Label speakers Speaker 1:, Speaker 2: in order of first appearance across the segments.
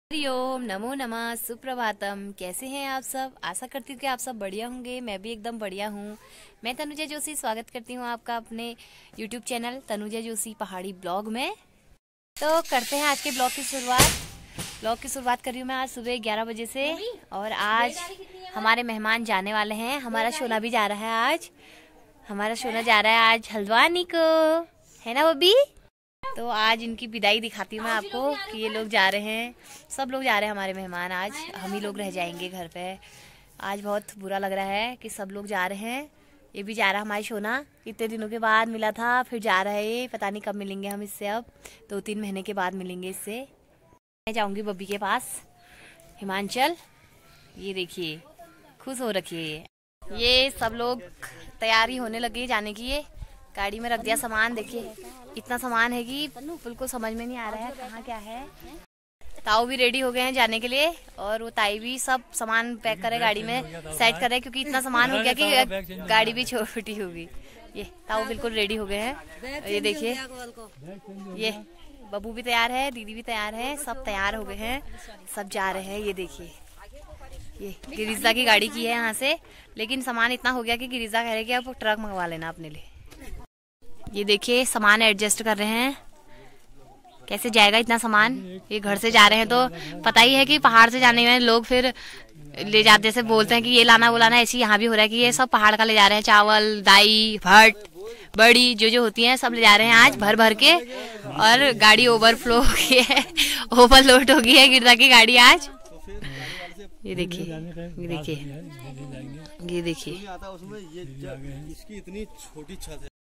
Speaker 1: हरिओम, नमो नमः, सुप्रभातम। कैसे हैं आप सब? आशा करती हूँ कि आप सब बढ़िया होंगे। मैं भी एकदम बढ़िया हूँ। मैं तनुजा जोशी स्वागत करती हूँ आपका अपने YouTube चैनल तनुजा जोशी पहाड़ी ब्लॉग में। तो करते हैं आज के ब्लॉग की शुरुआत। ब्लॉग की शुरुआत कर रही हूँ मैं आज सुबह 11 बजे से। और आज हमारे मेहमान जाने वाले हैं। हमारा सोना भी जा रहा है आज। हमारा सोना जा रहा है आज हल्द्वानी को, है ना बब्बी? तो आज इनकी विदाई दिखाती हूँ मैं आपको कि ये लोग जा रहे हैं। सब लोग जा रहे हैं हमारे मेहमान। आज हम ही लोग रह जाएंगे घर पे। आज बहुत बुरा लग रहा है कि सब लोग जा रहे हैं। ये भी जा रहा है हमारी सोना। इतने दिनों के बाद मिला था, फिर जा रहा है ये। पता नहीं कब मिलेंगे हम इससे। अब 2-3 महीने के बाद मिलेंगे इससे। मैं जाऊँगी बब्बी के पास हिमाचल। ये देखिए खुश हो रखी है ये सब लोग। तैयारी होने लगी जाने की। ये गाड़ी में रख दिया सामान। देखिए इतना सामान है कि बिल्कुल समझ में नहीं आ रहा है कहाँ क्या है। ताऊ भी रेडी हो गए हैं जाने के लिए, और वो ताई भी सब सामान पैक करे गाड़ी में, सेट करे, क्योंकि इतना सामान हो गया कि गाड़ी भी छोटी होगी। ये ताऊ बिल्कुल रेडी हो गए हैं। ये देखिए, ये बब्बू भी तैयार है, दीदी भी तैयार है, सब तैयार हो गए हैं, सब जा रहे हैं। ये देखिए, ये गिरिजा की गाड़ी की है यहाँ से, लेकिन सामान इतना हो गया कि गिरिजा कह रहे कि आप ट्रक मंगवा लेना अपने लिए। ये देखिए सामान एडजस्ट कर रहे हैं, कैसे जाएगा इतना सामान। ये घर से जा रहे हैं तो पता ही है कि पहाड़ से जाने में लोग फिर ले जाते, जैसे बोलते हैं कि ये लाना वो लाना। ऐसे यहाँ भी हो रहा है कि ये सब पहाड़ का ले जा रहे हैं। चावल, दाई, भट्ट, बड़ी जो होती हैं सब ले जा रहे हैं आज भर भर के। और गाड़ी ओवरफ्लो हो गई है, ओवरलोड हो गई है गिरजा की गाड़ी आज। ये देखिए, ये देखिए, ये देखिए,
Speaker 2: इसकी इतनी छोटी छत है।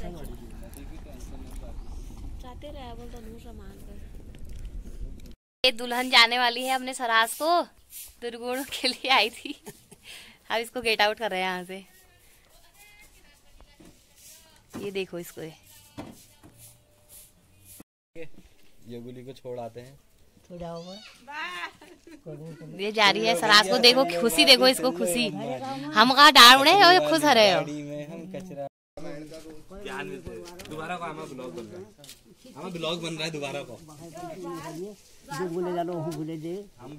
Speaker 1: ये दुल्हन जाने वाली है अपने सरास को, दुर्गुण के लिए आई थी। अब इसको गेट आउट कर रहे हैं यहाँ से। ये देखो इसको,
Speaker 2: ये गुली को छोड़ आते हैं।
Speaker 1: ये जा रही है सरास को। देखो खुशी, देखो इसको खुशी। हम कहा डाल उड़े और ये खुश रहे हो।
Speaker 2: दोबारा को हमारा ब्लॉग बन रहा है, हमारा ब्लॉग बन रहा है दोबारा को।
Speaker 3: जो बोले जानो हूँ बोले दे
Speaker 2: हम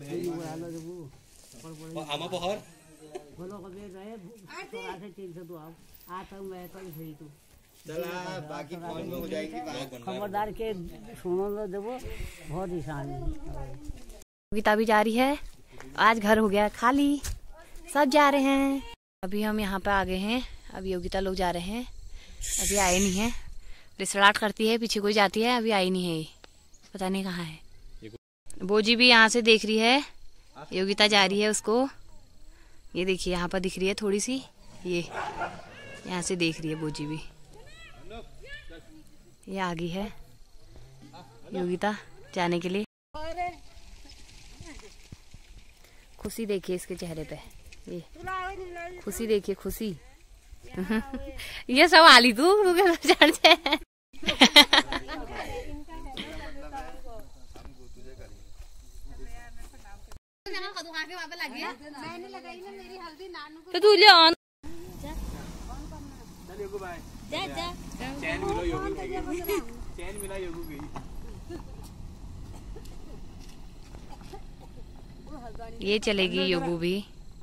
Speaker 2: आमा पहर
Speaker 3: बोलो कभी रहे थोड़ा से 300 तो आप आता हूँ मैं कल भेज दूँ।
Speaker 2: चला बाकी फोन में हो जाएगी।
Speaker 3: खबरदार के सुनो ना देवो बहुत निशान है।
Speaker 1: गीता भी जा रही है। आज घर हो गया खाली, सब जा रहे हैं। अभी हम यहाँ पे आ गए हैं। अभी योगिता लोग जा रहे हैं, अभी आए नहीं है। रिसराट करती है, पीछे कोई जाती है, अभी आई नहीं है। पता नहीं कहाँ है। बोजी भी यहाँ से देख रही है, योगिता जा रही है उसको। ये देखिए यहाँ पर दिख रही है थोड़ी सी, ये यहाँ से देख रही है बोजी भी। ये आ गई है योगिता जाने के लिए। खुशी देखिए इसके चेहरे पे, ये खुशी देखिए, खुशी। ये सब आली तू चढ़ जाए। तो तू ले ऑन
Speaker 2: चैन मिला योगू की।
Speaker 1: ये चलेगी योगू भी।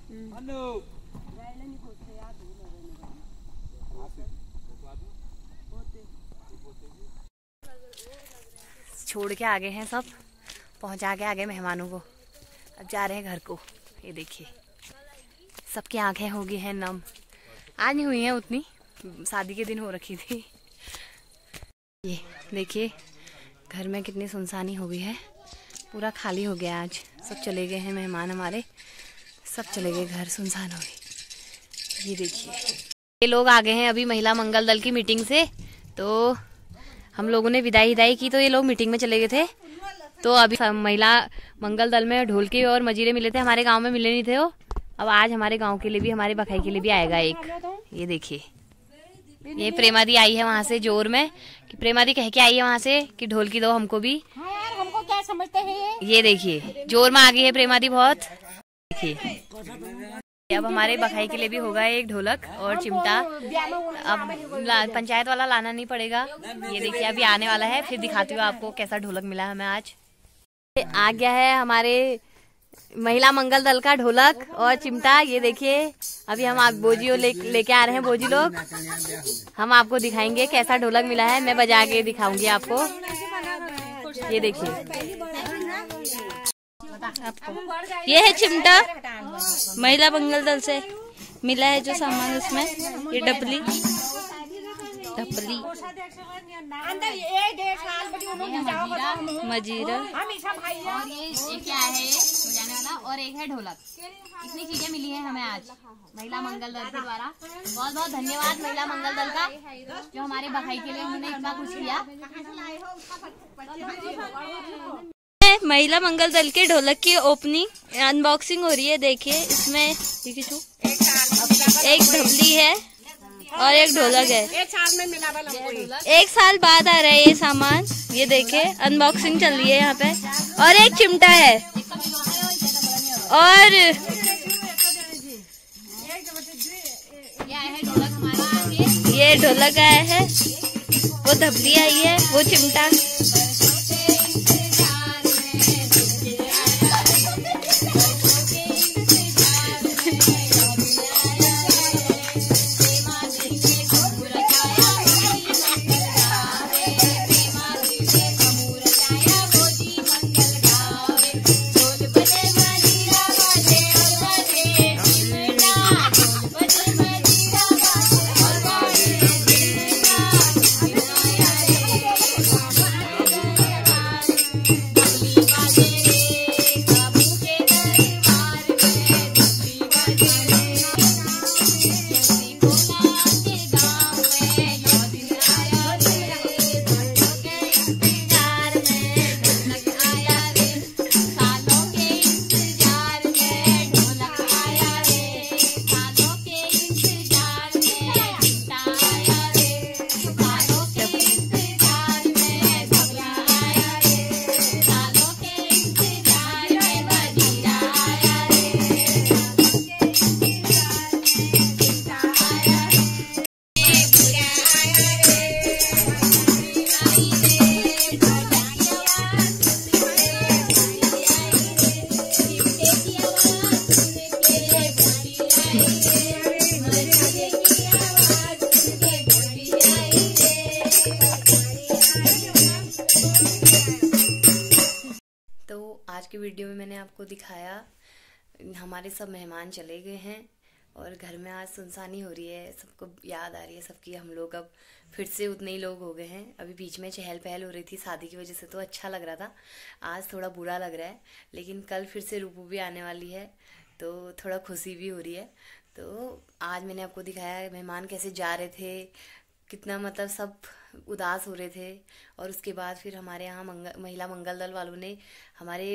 Speaker 1: छोड़ के आ गए हैं सब, पहुंचा के आ गए मेहमानों को। अब जा रहे हैं घर को। ये देखिए सबकी आंखें हो गई हैं नम। आज नहीं हुई हैं उतनी, शादी के दिन हो रखी थी। ये देखिए घर में कितनी सुनसानी हो गई है, पूरा खाली हो गया आज। सब चले गए हैं मेहमान हमारे, सब चले गए, घर सुनसान हो गई। ये देखिए ये लोग आ गए हैं अभी महिला मंगल दल की मीटिंग से। तो हम लोगों ने विदाई की, तो ये लोग मीटिंग में चले गए थे। तो अभी महिला मंगल दल में ढोलकी और मजीरे मिले थे, हमारे गांव में मिले नहीं थे वो। अब आज हमारे गांव के लिए भी, हमारे बखाई के लिए भी आएगा एक। ये देखिए ये प्रेमा दी आई है वहाँ से जोर में, कि प्रेमा दी कह के आई है वहाँ से कि ढोलकी दो हमको भी।
Speaker 4: हाँ यार, हमको क्या समझते हैं
Speaker 1: ये देखिए जोर में आ गई है प्रेमा दी बहुत। देखिए अब हमारे बखाई के लिए भी होगा एक ढोलक और चिमटा। अब पंचायत वाला लाना नहीं पड़ेगा। ये देखिए अभी आने वाला है, फिर दिखाती हूँ आपको कैसा ढोलक मिला हमें आज। आ गया है हमारे महिला मंगल दल का ढोलक और चिमटा। ये देखिए अभी हम आप बोजियों लेके आ रहे हैं। बोजी लोग हम आपको दिखाएंगे कैसा ढोलक मिला है। मैं बजा के दिखाऊंगी आपको। ये देखिए
Speaker 4: ये है चिमटा, महिला मंगल दल से मिला है जो सामान उसमें। ये डबली मजीरा
Speaker 1: और ये क्या है बजाने वाला और एक है ढोलक। इतनी चीजें मिली है हमें आज महिला मंगल दल के द्वारा। बहुत बहुत धन्यवाद महिला मंगल दल का जो हमारे बधाई के लिए उन्होंने इतना कुछ किया।
Speaker 4: महिला मंगल दल के ढोलक की ओपनिंग अनबॉक्सिंग हो रही है। देखिए इसमें एक ढबली है और एक ढोलक है। एक साल बाद आ रहा है ये सामान। ये देखिए अनबॉक्सिंग चल रही है यहाँ पे। और एक चिमटा है और ये ढोलक आया है, वो धबली आई है, वो चिमटा।
Speaker 1: आज की वीडियो में मैंने आपको दिखाया हमारे सब मेहमान चले गए हैं और घर में आज सुनसानी हो रही है। सबको याद आ रही है सबकी। हम लोग अब फिर से उतने ही लोग हो गए हैं। अभी बीच में चहल पहल हो रही थी शादी की वजह से तो अच्छा लग रहा था। आज थोड़ा बुरा लग रहा है, लेकिन कल फिर से रूपू भी आने वाली है तो थोड़ा खुशी भी हो रही है। तो आज मैंने आपको दिखाया मेहमान कैसे जा रहे थे, कितना मतलब सब उदास हो रहे थे। और उसके बाद फिर हमारे यहाँ महिला मंगल दल वालों ने हमारे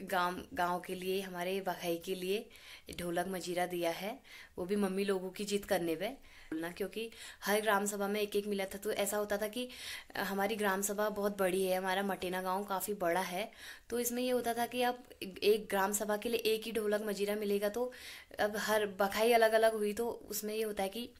Speaker 1: गांव के लिए, हमारे बखाई के लिए ढोलक मजीरा दिया है, वो भी मम्मी लोगों की जिद करने पे बोलना। क्योंकि हर ग्राम सभा में एक एक मिला था। तो ऐसा होता था कि हमारी ग्राम सभा बहुत बड़ी है, हमारा मटेना गांव काफ़ी बड़ा है। तो इसमें ये होता था कि अब एक ग्राम सभा के लिए एक ही ढोलक मजीरा मिलेगा। तो अब हर बखाई अलग अलग हुई तो उसमें ये होता है कि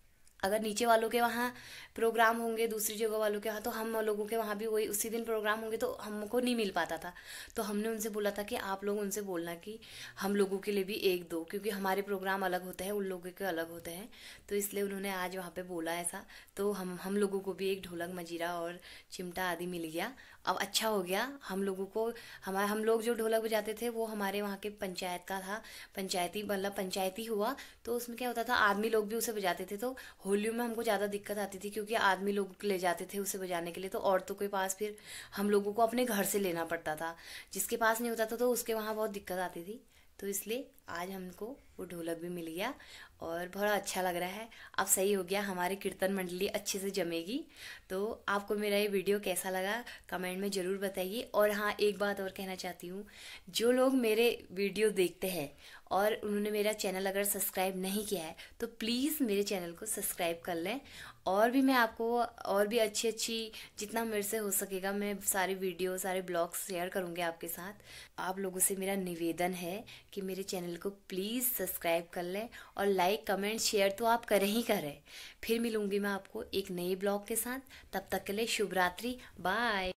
Speaker 1: अगर नीचे वालों के वहाँ प्रोग्राम होंगे दूसरी जगह वालों के वहाँ, तो हम लोगों के वहाँ भी वही उसी दिन प्रोग्राम होंगे तो हमको नहीं मिल पाता था। तो हमने उनसे बोला था कि आप लोग उनसे बोलना कि हम लोगों के लिए भी एक दो, क्योंकि हमारे प्रोग्राम अलग होते हैं, उन लोगों के अलग होते हैं। तो इसलिए उन्होंने आज वहाँ पे बोला ऐसा। तो हम लोगों को भी एक ढोलक मजीरा और चिमटा आदि मिल गया। अब अच्छा हो गया हम लोगों को। हम लोग जो ढोलक बजाते थे वो हमारे वहाँ के पंचायत का था, पंचायती हुआ। तो उसमें क्या होता था, आदमी लोग भी उसे बजाते थे। तो होलियों में हमको ज़्यादा दिक्कत आती थी क्योंकि आदमी लोग ले जाते थे उसे बजाने के लिए, तो औरतों के पास फिर हम लोगों को अपने घर से लेना पड़ता था। जिसके पास नहीं होता था तो उसके वहाँ बहुत दिक्कत आती थी। तो इसलिए आज हमको वो ढोलक भी मिल गया और बड़ा अच्छा लग रहा है। अब सही हो गया, हमारी कीर्तन मंडली अच्छे से जमेगी। तो आपको मेरा ये वीडियो कैसा लगा कमेंट में ज़रूर बताइए। और हाँ, एक बात और कहना चाहती हूँ, जो लोग मेरे वीडियो देखते हैं और उन्होंने मेरा चैनल अगर सब्सक्राइब नहीं किया है तो प्लीज़ मेरे चैनल को सब्सक्राइब कर लें। और भी मैं आपको और भी अच्छी जितना मेरे से हो सकेगा मैं सारे वीडियो सारे ब्लॉग्स शेयर करूँगी आपके साथ। आप लोगों से मेरा निवेदन है कि मेरे चैनल को प्लीज़ सब्सक्राइब कर लें और लाइक कमेंट शेयर तो आप करें ही करें। फिर मिलूंगी मैं आपको एक नए ब्लॉग के साथ। तब तक के लिए शुभ रात्रि, बाय।